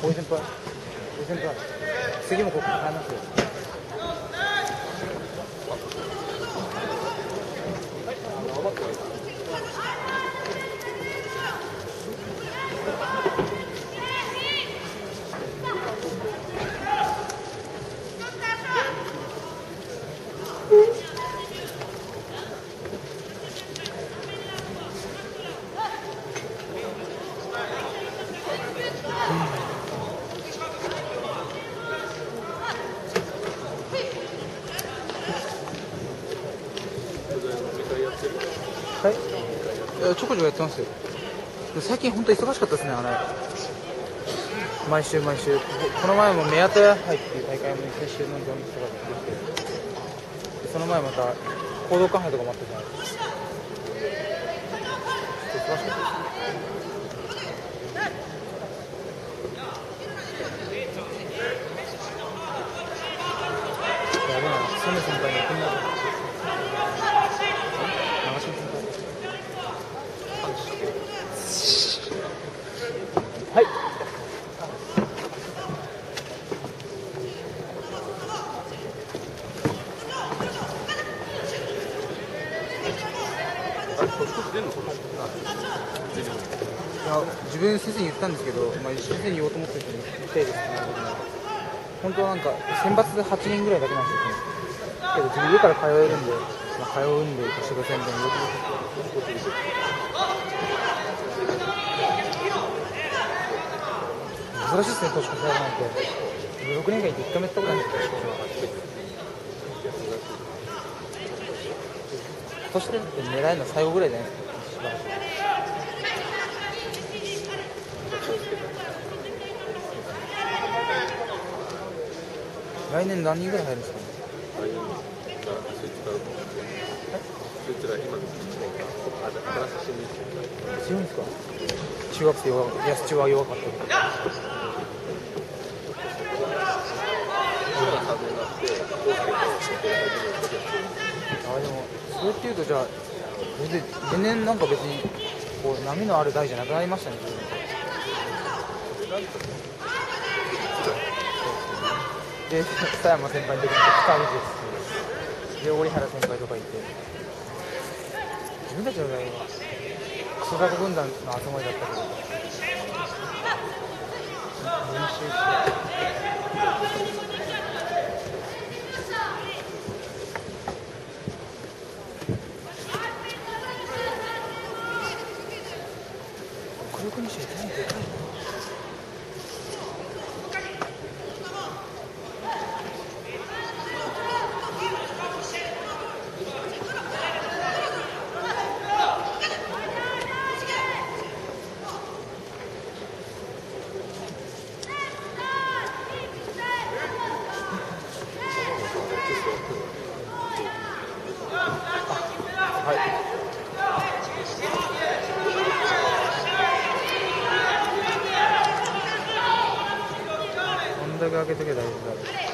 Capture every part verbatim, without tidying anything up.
大井先輩、大井先輩、次もここ変えますよ。はい、ちょこちょこやってますよ。最近本当忙しかったですね、あれ。毎週毎週、この前も目当て杯っていう大会も先週の土日とかで来てて、その前また講道館杯とかもあったじゃないですか。忙しかったですね。やべえな、サム先輩に行ってみようと思って。長島先輩。はい。いや、自分先生に言ったんですけど、まあ、先生に言おうと思ってる人に言ってですね、本当はなんか選抜ではちにんぐらいだけなんですよ、けど自分家から通えるんで、まあ、通うんで貸してくださいみたいな言おうと思ってるんですよ。珍しいですね、年越しなんて。じゅうろくねんかんいっていっかいめやったことないんですよ、年越しは。そして狙えるの最後ぐらいじゃないですか。来年何人ぐらい入るんですかね。来年そいつからそいつら今のいちねんか新しい新入強いんですか。中学生弱かった。いや、中は弱かったけど。あ、でもそれっていうと、じゃあ全然全然なんか別にこう波のある台じゃなくなりましたね。で、佐山先輩の時にふたりですし、で折原先輩とかいて、自分たちの代はクソ学軍団の集まりだったけど、練習して黒くにして何でかいな。開けとけば大丈夫だ。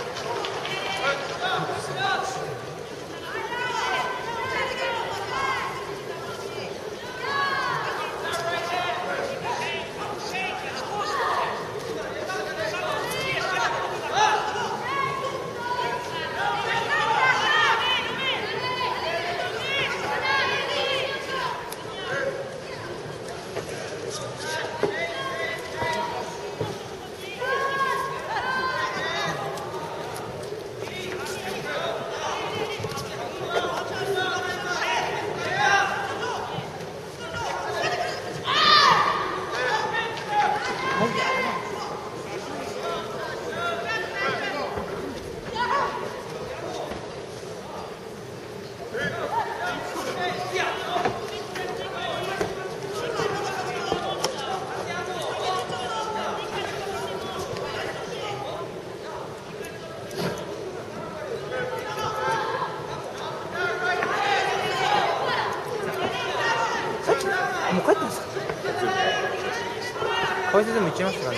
もう帰ってますか。河合先生も行っちゃいましたからね。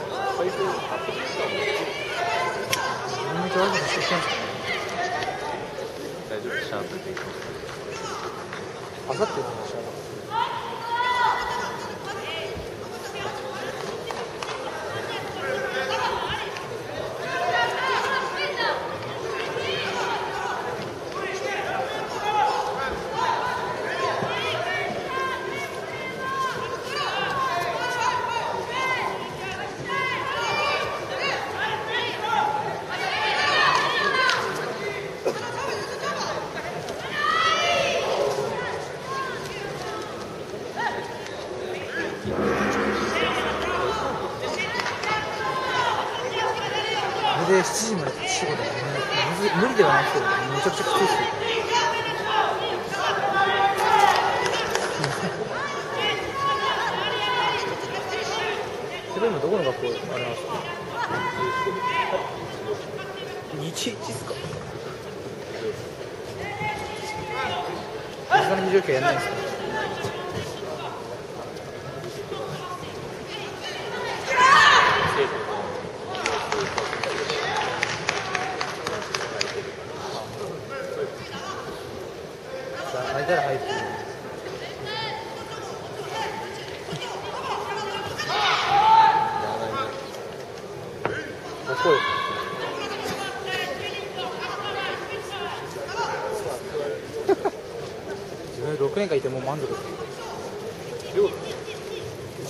めっちゃ悪いことしてきたんですかね。大丈夫、シャープで行こう。あさってのシャープ。 でしちじまで仕事で、ね、無理ではないけど、めちゃくちゃきついですよ。それ今どこの学校ありますか？いちいちですか？水の非常勤やらないんですか？空いたら入ってる。遅い。自分ろくねんかんいてもう満足です。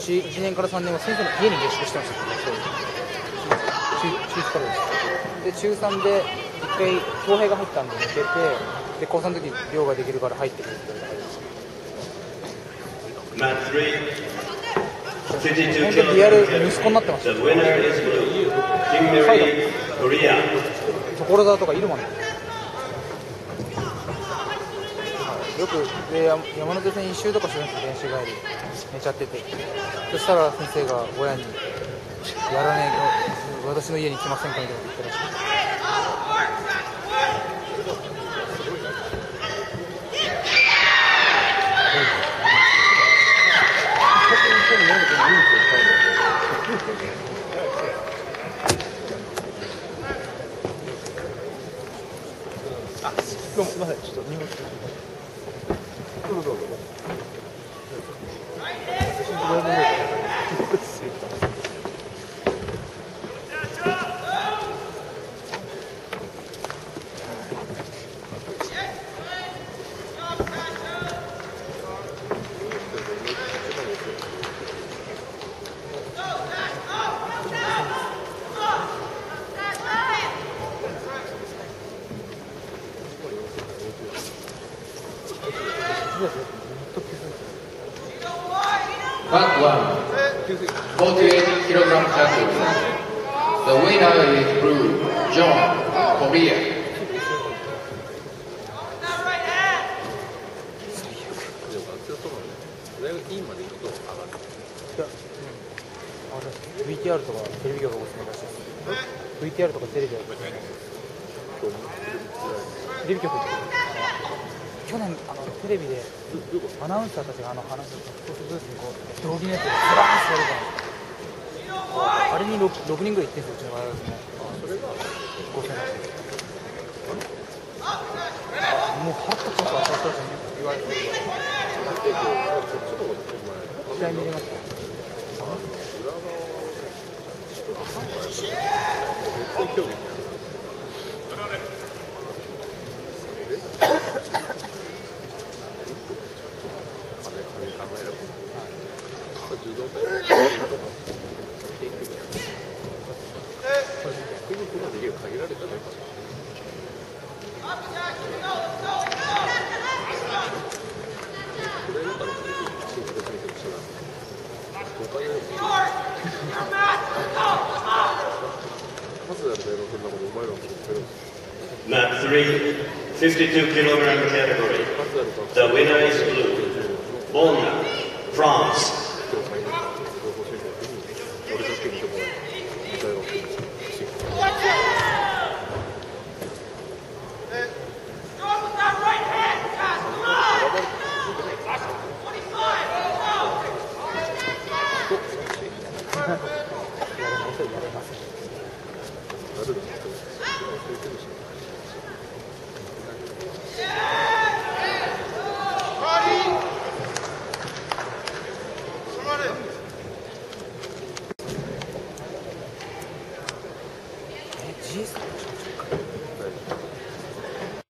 いちねんからさんねんは先生の家に下宿してました。中中中からです。で中さんで一回恭平が入ったんで抜けて、で高さんの時寮ができるから入ってくるって言われて。本当にリアル息子になってました。所沢とかいるもんね。よくで山手線一周とかするんですよ、練習帰り寝ちゃってて。そしたら先生が親にやらねえ私の家に来ませんかみたいなこと言ったらしい。あ、どうもすみません、ちょっと荷物。どうぞどうぞ。 Part one, forty-eight kilogram category. The winner is Blue, John, Korea. ブイティーアール とかテレビ局がおすすめらしいです。ブイティーアール とかテレビ局テレビ局って去年あのテレビでアナウンサーたちがあの話すブースにこうドロギネットでスラーンってやるじゃないですか。あれに 6, 6人ぐらい行ってんですよ、うちの大学も。それがごせんえんらしいです。もう腹立ちますわ、そうそう言われてる。試合見れました。 Mat three, fifty-two kilogram category. The winner is blue. Bolna, France.